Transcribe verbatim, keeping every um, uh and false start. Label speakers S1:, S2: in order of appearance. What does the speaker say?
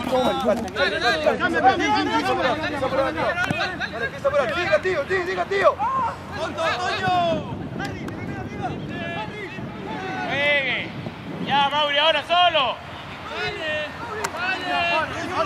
S1: Diga, tío, diga, tío.
S2: Juegue. Ya, Mauri, ahora solo.
S3: Vale, vale.